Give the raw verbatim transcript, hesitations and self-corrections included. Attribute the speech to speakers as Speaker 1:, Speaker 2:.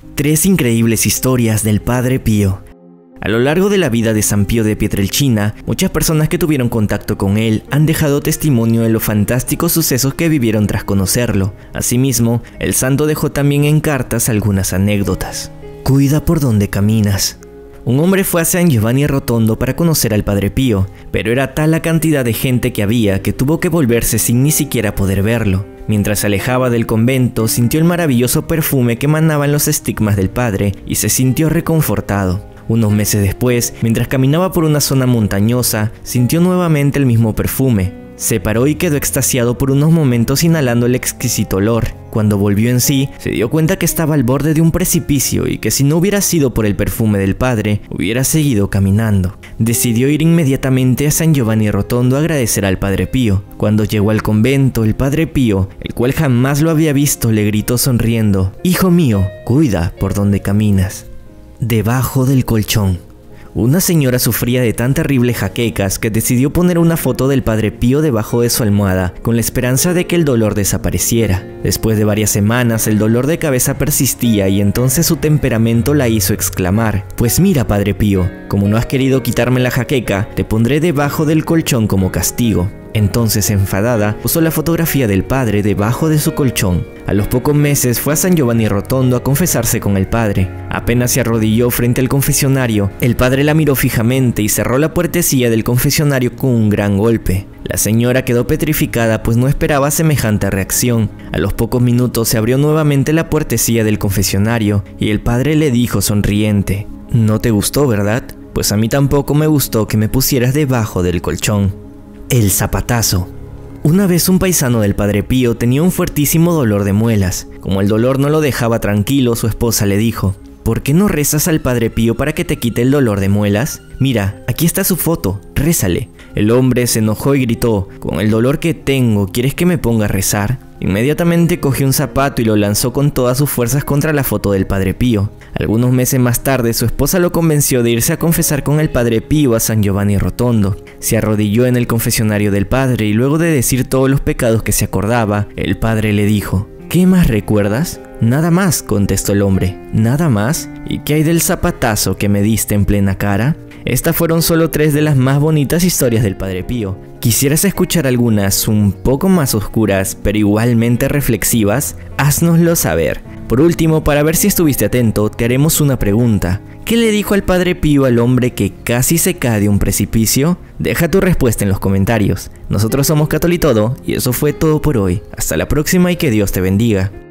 Speaker 1: Tres increíbles historias del Padre Pío. A lo largo de la vida de San Pío de Pietrelcina, muchas personas que tuvieron contacto con él han dejado testimonio de los fantásticos sucesos que vivieron tras conocerlo. Asimismo, el santo dejó también en cartas algunas anécdotas. Cuida por donde caminas. Un hombre fue a San Giovanni Rotondo para conocer al Padre Pío, pero era tal la cantidad de gente que había que tuvo que volverse sin ni siquiera poder verlo. Mientras se alejaba del convento, sintió el maravilloso perfume que emanaban los estigmas del Padre y se sintió reconfortado. Unos meses después, mientras caminaba por una zona montañosa, sintió nuevamente el mismo perfume. Se paró y quedó extasiado por unos momentos inhalando el exquisito olor. Cuando volvió en sí, se dio cuenta que estaba al borde de un precipicio y que si no hubiera sido por el perfume del Padre, hubiera seguido caminando. Decidió ir inmediatamente a San Giovanni Rotondo a agradecer al Padre Pío. Cuando llegó al convento, el Padre Pío, el cual jamás lo había visto, le gritó sonriendo: «Hijo mío, cuida por donde caminas». Debajo del colchón. Una señora sufría de tan terribles jaquecas que decidió poner una foto del Padre Pío debajo de su almohada con la esperanza de que el dolor desapareciera. Después de varias semanas el dolor de cabeza persistía y entonces su temperamento la hizo exclamar: «Pues mira, Padre Pío, como no has querido quitarme la jaqueca, te pondré debajo del colchón como castigo». Entonces, enfadada, puso la fotografía del Padre debajo de su colchón. A los pocos meses fue a San Giovanni Rotondo a confesarse con el Padre. Apenas se arrodilló frente al confesionario, el Padre la miró fijamente y cerró la puertecilla del confesionario con un gran golpe. La señora quedó petrificada pues no esperaba semejante reacción. A los pocos minutos se abrió nuevamente la puertecilla del confesionario y el Padre le dijo sonriente: «No te gustó, ¿verdad? Pues a mí tampoco me gustó que me pusieras debajo del colchón». El zapatazo. Una vez un paisano del Padre Pío tenía un fuertísimo dolor de muelas. Como el dolor no lo dejaba tranquilo, su esposa le dijo: «¿Por qué no rezas al Padre Pío para que te quite el dolor de muelas? Mira, aquí está su foto, rézale». El hombre se enojó y gritó: «Con el dolor que tengo, ¿quieres que me ponga a rezar?». Inmediatamente cogió un zapato y lo lanzó con todas sus fuerzas contra la foto del Padre Pío. Algunos meses más tarde, su esposa lo convenció de irse a confesar con el Padre Pío a San Giovanni Rotondo. Se arrodilló en el confesionario del Padre y luego de decir todos los pecados que se acordaba, el Padre le dijo: «¿Qué más recuerdas?». «Nada más», contestó el hombre. «¿Nada más? ¿Y qué hay del zapatazo que me diste en plena cara?». Estas fueron solo tres de las más bonitas historias del Padre Pío. ¿Quisieras escuchar algunas un poco más oscuras, pero igualmente reflexivas? Haznoslo saber. Por último, para ver si estuviste atento, te haremos una pregunta. ¿Qué le dijo el Padre Pío al hombre que casi se cae de un precipicio? Deja tu respuesta en los comentarios. Nosotros somos Catolitodo y eso fue todo por hoy. Hasta la próxima y que Dios te bendiga.